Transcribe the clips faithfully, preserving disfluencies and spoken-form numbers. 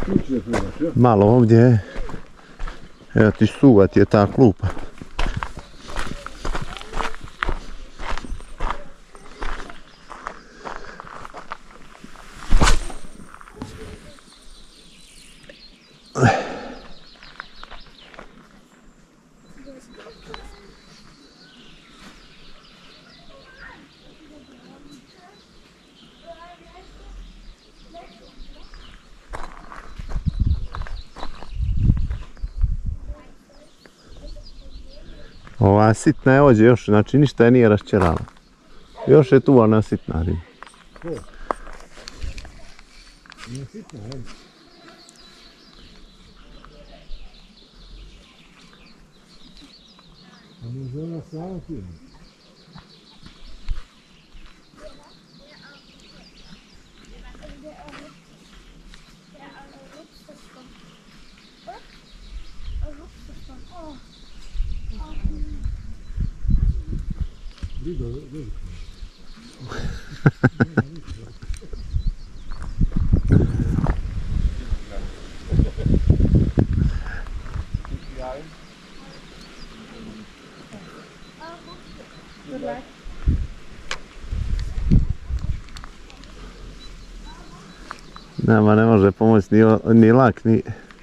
Malo ovdje je. Evo ti suva ti je ta klupa. Ova sitna je ovdje još, znači ništa je nije raščerala. Još je tu ona sitna riba. Ko? Nije sitna, hej? A može ona sama firma? Riba, velika. Nama ne može pomoći ni, ni lak, ni...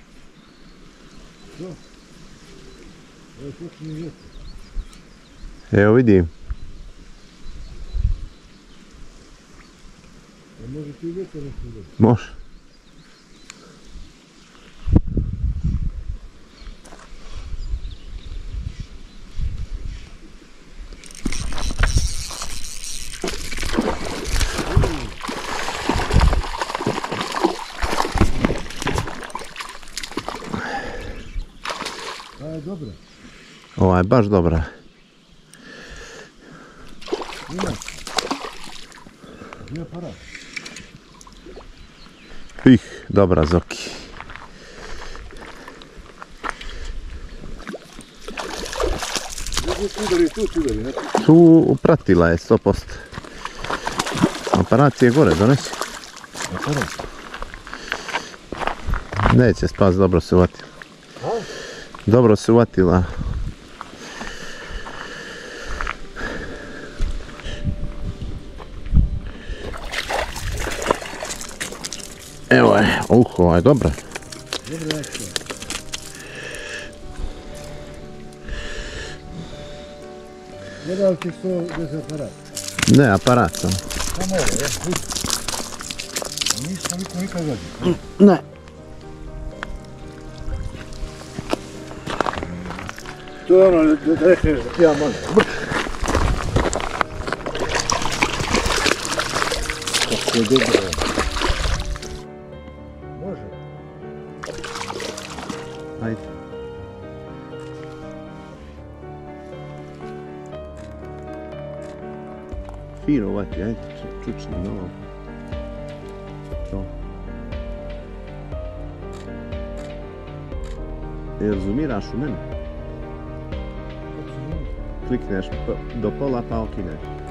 Evo vidim. Može ti vjetar nešto udati? Može. Ova je dobra. Ova je baš dobra. Ima. Gdje je aparat? Ih, dobra Zoki. Gdje tu udari, tu tu udari, ne? Tu pratila je sto posto. Aparat je gore, donesi. Aparat? Neće spas, dobro se uvatila. Dobro se uvatila. Evo je, uh, ova je dobra. Dobra je to. Gledao ti što bez aparata? Ne, aparat sam. Samo ovo, je, vidi. Nisi toliko nikad gledao. Ne. To je ono da rekneš da ti ja možem. Kako je dobro. Može. Ajde. Fino uvati, ajde, čučni malo. To. Jel zoomiraš u mene? Klikneš do pola pa okineš.